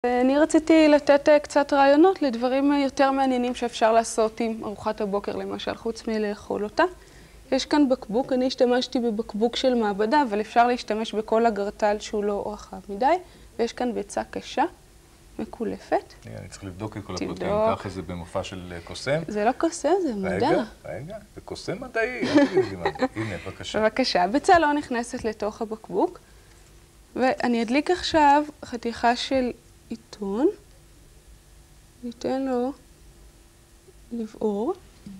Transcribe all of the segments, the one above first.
אני רציתי לתת קצת רעיונות לדברים יותר מעניינים שאפשר לעשות עם ארוחת הבוקר, למשל, חוץ מלאכול אותה. יש כאן בקבוק, אני השתמשתי בבקבוק של מעבדה, אבל אפשר להשתמש בכל אגרטל שהוא לא רחב מדי. ויש כאן ביצה קשה, מקולפת. אני צריך לבדוק את כל הפרוטאים, ככה זה במופע של קוסם. זה לא קוסם, זה מדע. רגע, זה קוסם מדעי. הנה, בבקשה. בבקשה, הביצה לא נכנסת לתוך הבקבוק. ואני אדליק עכשיו חתיכה של עיתון, ניתן לו לבעור.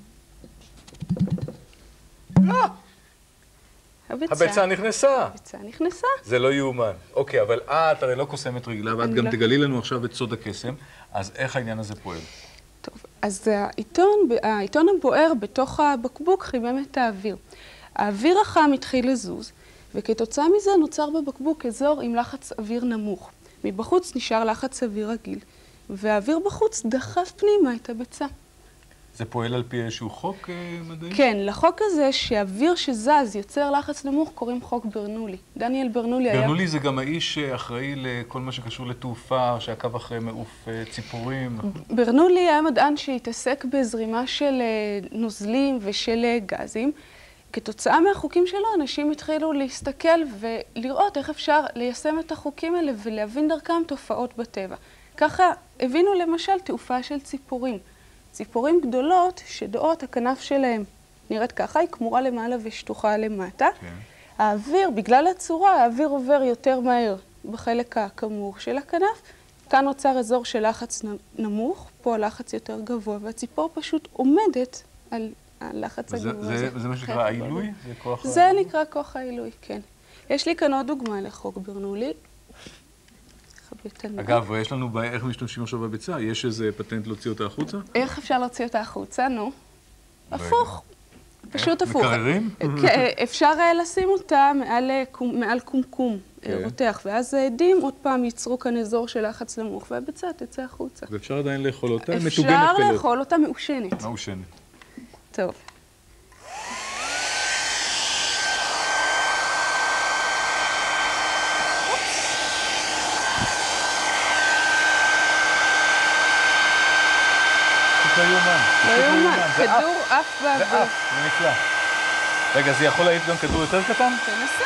הביצה נכנסה. הביצה נכנסה. זה לא יאומן. אוקיי, אבל את הרי לא קוסמת רגילה, ואת גם תגלי לנו עכשיו את סוד הקסם, אז איך העניין הזה פועל? טוב, אז העיתון הבוער בתוך הבקבוק חימם את האוויר. האוויר החם התחיל לזוז, וכתוצאה מזה נוצר בבקבוק אזור עם לחץ אוויר נמוך. מבחוץ נשאר לחץ אוויר רגיל, והאוויר בחוץ דחף פנימה את הביצה. זה פועל על פי איזשהו חוק מדעי? כן, לחוק הזה שאוויר שזז יוצר לחץ נמוך קוראים חוק ברנולי. דניאל ברנולי היה... ברנולי זה גם האיש שאחראי לכל מה שקשור לתעופה, שעקב אחרי מעוף ציפורים. ברנולי היה מדען שהתעסק בזרימה של נוזלים ושל גזים. כתוצאה מהחוקים שלו, אנשים התחילו להסתכל ולראות איך אפשר ליישם את החוקים האלה ולהבין דרכם תופעות בטבע. ככה הבינו למשל תעופה של ציפורים. ציפורים גדולות שדעות, הכנף שלהם נראית ככה, היא כמורה למעלה ושטוחה למטה. האוויר, בגלל הצורה, האוויר עובר יותר מהר בחלק הכמור של הכנף. כאן נוצר אזור של לחץ נמוך, פה הלחץ יותר גבוה, והציפור פשוט עומדת על הלחץ הגבוה הזה. זה מה שנקרא העילוי? זה נקרא כוח העילוי, כן. יש לי כאן עוד דוגמה לחוק ברנולי. אגב, יש לנו איך משתמשים עכשיו בביצה? יש איזה פטנט להוציא אותה החוצה? איך אפשר להוציא אותה החוצה? נו. הפוך. פשוט הפוך. מקררים? אפשר לשים אותה מעל קומקום רותח, ואז העדים עוד פעם ייצרו כאן אזור של לחץ נמוך, והביצה תצא החוצה. ואפשר עדיין לאכול אותה? אפשר לאכול אותה מעושנת. מעושנת. טוב. לא יאומן. לא יאומן. כדור עף באוויר. זה עף, זה נפלא. רגע, זה יכול להעיף גם כדור יותר קטן? תנסה.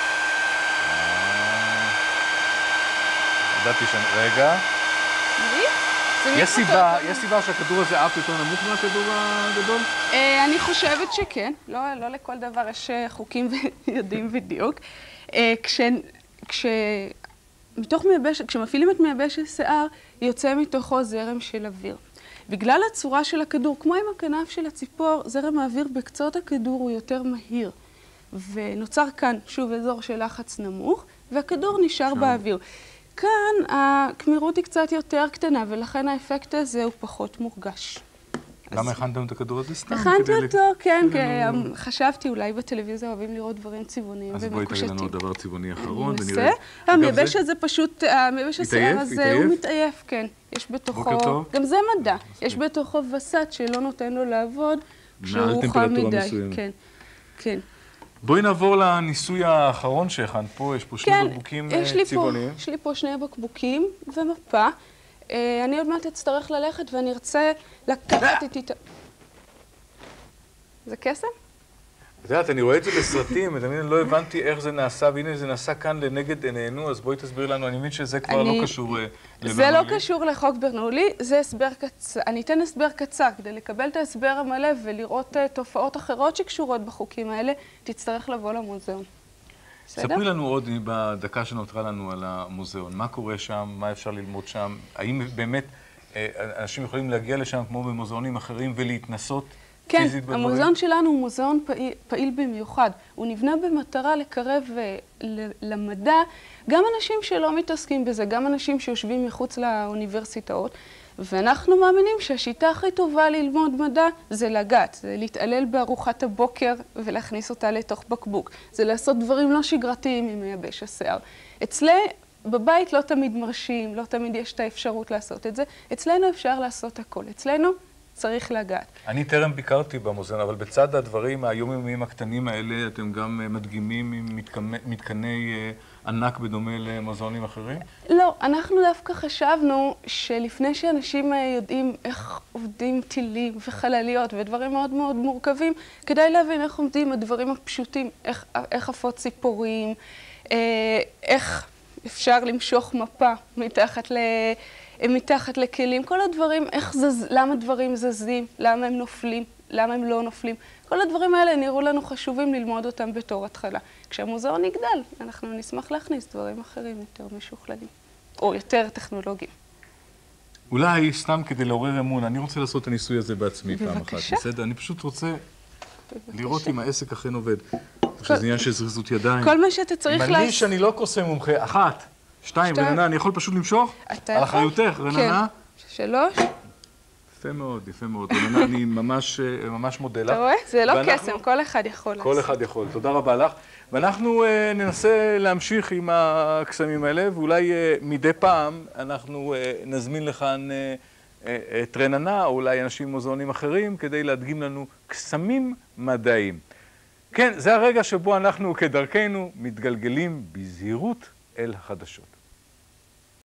ידעתי שאני... רגע. יש סיבה שהכדור הזה עף יותר נמוך מהכדור הגדול? אני חושבת שכן. לא לכל דבר יש חוקים ויודעים בדיוק. כשמפעילים את מייבש שיער, יוצא מתוכו זרם של אוויר. בגלל הצורה של הכדור, כמו עם הכנף של הציפור, זרם האוויר בקצות הכדור הוא יותר מהיר. ונוצר כאן שוב אזור של לחץ נמוך, והכדור נשאר באוויר. כאן הכמירות היא קצת יותר קטנה, ולכן האפקט הזה הוא פחות מורגש. למה הכנתם את הכדור הזה סתם? הכנתי אותו, כן, כי חשבתי, אולי בטלוויזיה אוהבים לראות דברים צבעוניים ומקושטים. אז בואי תראי לנו דבר צבעוני אחרון, ונראה. המייבש הזה פשוט, המייבש השיער הזה הוא מתעייף, כן. יש בתוכו, גם זה מדע, יש בתוכו וסת שלא נותן לו לעבוד כשהוא חם מדי. כן, כן. בואי נעבור לניסוי האחרון שהכנת פה, יש פה שני בקבוקים צבעוניים. יש לי פה שני בקבוקים ומפה. אני עוד מעט אצטרך ללכת ואני ארצה לקחת את איתה. זה קסם? את יודעת, אני רואה את זה בסרטים, אני לא הבנתי איך זה נעשה, והנה זה נעשה כאן לנגד עינינו, אז בואי תסביר לנו, אני מבין שזה כבר לא קשור לברנולי. זה לא קשור לחוק ברנולי, זה הסבר קצר. אני אתן הסבר קצר, כדי לקבל את ההסבר המלא ולראות תופעות אחרות שקשורות בחוקים האלה, תצטרך לבוא למוזיאון. ספרי לנו עוד בדקה שנותרה לנו על המוזיאון, מה קורה שם, מה אפשר ללמוד שם, האם באמת אנשים יכולים להגיע לשם כמו במוזיאונים אחרים ולהתנסות פיזית בדברים? כן, המוזיאון שלנו הוא מוזיאון פעיל במיוחד. הוא נבנה במטרה לקרב למדע גם אנשים שלא מתעסקים בזה, גם אנשים שיושבים מחוץ לאוניברסיטאות, ואנחנו מאמינים שהשיטה הכי טובה ללמוד מדע זה לגעת, זה להתעלל בארוחת הבוקר ולהכניס אותה לתוך בקבוק. זה לעשות דברים לא שגרתיים עם מייבש השיער. בבית לא תמיד מרשים, לא תמיד יש את האפשרות לעשות את זה. אצלנו אפשר לעשות הכל. אצלנו צריך לגעת. אני טרם ביקרתי במוזיאון, אבל בצד הדברים היומיומיים הקטנים האלה, אתם גם מדגימים עם מתקני ענק בדומה למוזיאונים אחרים? לא, אנחנו דווקא חשבנו שלפני שאנשים יודעים איך עובדים טילים וחלליות ודברים מאוד מאוד מורכבים, כדאי להבין איך עומדים הדברים הפשוטים, איך עפות ציפורים, איך אפשר למשוך מפה מתחת לכלים, כל הדברים, למה דברים זזים, למה הם נופלים, למה הם לא נופלים. כל הדברים האלה נראו לנו חשובים ללמוד אותם בתור התחלה. כשהמוזיאון יגדל, אנחנו נשמח להכניס דברים אחרים יותר משוכללים, או יותר טכנולוגיים. אולי סתם כדי לעורר אמון, אני רוצה לעשות את הניסוי הזה בעצמי פעם אחת. בבקשה. בסדר? אני פשוט רוצה לראות אם העסק אכן עובד. שזה עניין של זריזות ידיים. כל מה שאתה צריך אם אני שאני לא קוסם מומחה, 1, 2, רננה, אני יכול פשוט למשוך? אתה על יכול? אחריותך, רננה? כן. 3. יפה מאוד, יפה מאוד. רננה, אני ממש מודה לך. אתה רואה? זה לא קסם, כל אחד יכול לעשות. כל אחד יכול. תודה רבה לך. ואנחנו ננסה להמשיך עם הקסמים האלה, ואולי מדי פעם אנחנו נזמין לכאן את רננה, או אולי אנשים ממוזיאונים אחרים, כדי להדגים לנו קסמים מדעיים. כן, זה הרגע שבו אנחנו כדרכנו מתגלגלים בזהירות אל החדשות.